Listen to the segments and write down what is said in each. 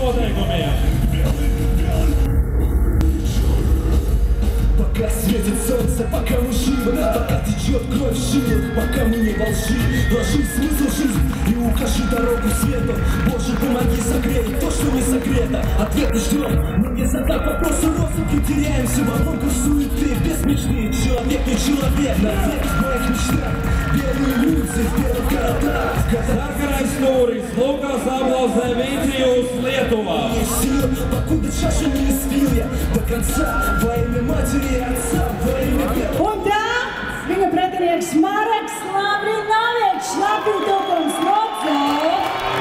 noteikumiem. Пока светит солнце, пока мы живы, пока течет кровь в жилах, пока мы не во лжи, вложи смысл жизни и укажи дорогу свету. Боже, помоги согреть то, что не согрето. Ответы ждем, но не задав вопросы, розыки теряемся в обломках суеты. Без мечты, человек не человек, на всех моих мечтах. Белые улицы в белых городах. Sarkanais stūris, Lukas Ablazevicius, Lietuva. Есть сила, покуда чашу не испил я до конца. Во имя матери и отца, во имя первого. Un tā, viņa pretinieks Mareks Lavrinovičs, Latvijas Tautas loceklis.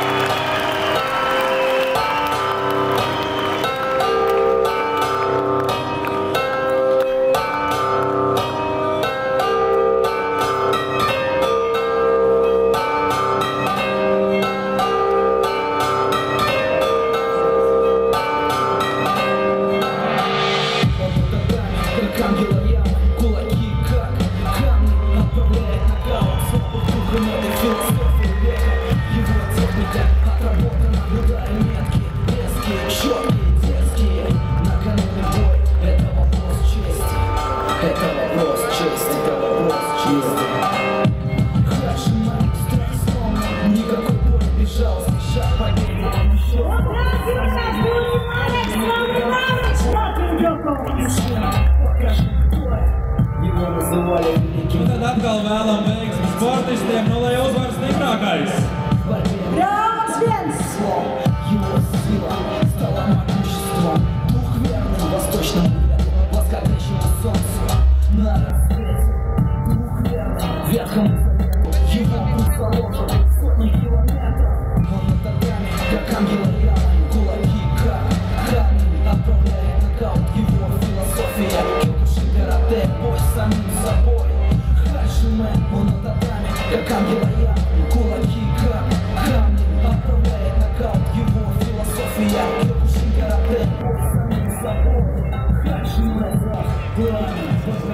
Un tad atkal vēlam veiksmi sportistiem, nu lai uzvar stiprākais. Rauns viens! Его сила стала могуществом, дух верный восточному ветру, восходящему солнцу на рассвете. Дух верный ветхому завету, его путь заложен сотни километров. Он на татами, как ангел рядом, кулаки как камень, отправляет нокаут его философия. Кёкушин карате, бой с самим собой. Хаджиме, он на татами, как ангел рядом, кулаки как камень, отправляет нокаут его философия. Кёкушин карате, бой с самим собой. Хаджиме, пламя,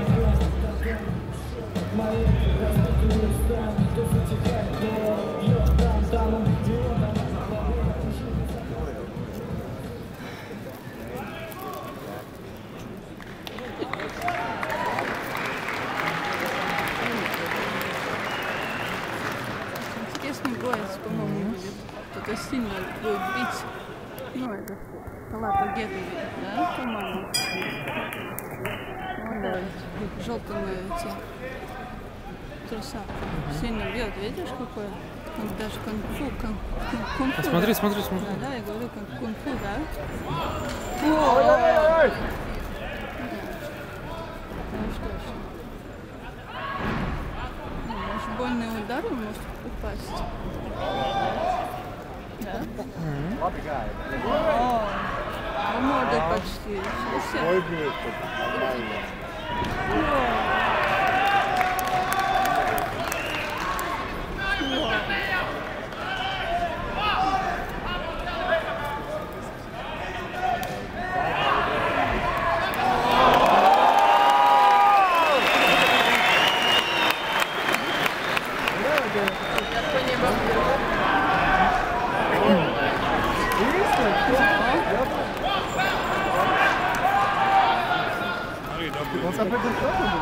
мои раздатые станы, то затекает, но бьет там, Интересный боец, по-моему, будет. Кто-то сильно будет бить. Ну, это Палата Геды, да, по-моему? Ну, да, желтые эти труса. Сильно бьет, видишь, какой? Он даже кунг-фу. Смотри. Да, я говорю, как кунг-фу, да? Ой-ой-ой! Ну что ж. Может, больный удар он может упасть. Да? О, ну мордой почти. Ой, блин, нормально. Он s'appelle comme ça ou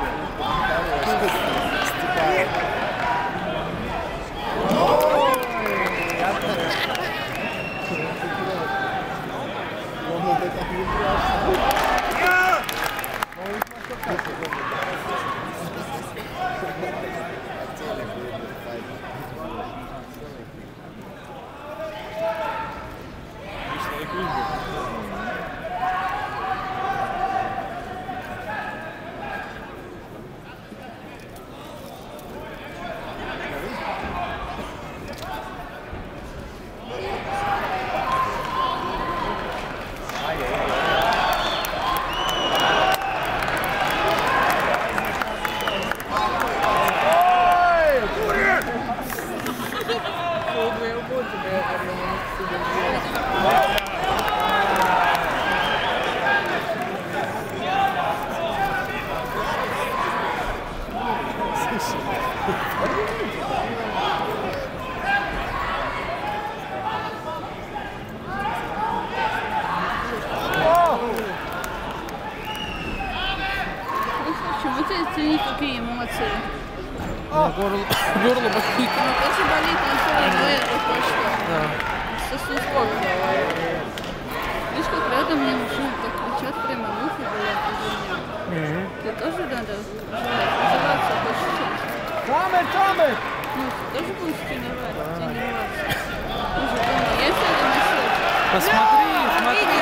вылетели. Горло болит. Ну, тоже болит, но все равно это пошло. Да. Сосуд спокойно. Видишь, как рядом мне мужчины так кричат, прямо мухи болят из-за меня. Тебе тоже надо вызываться больше часто. Ну, ты тоже будешь тренироваться. Ты же дома есть или на счет? Посмотри, смотри.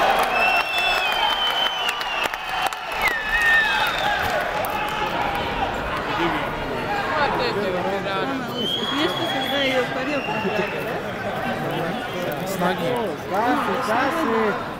Самое лучшее место, когда ее парилку. С ноги. Кассы.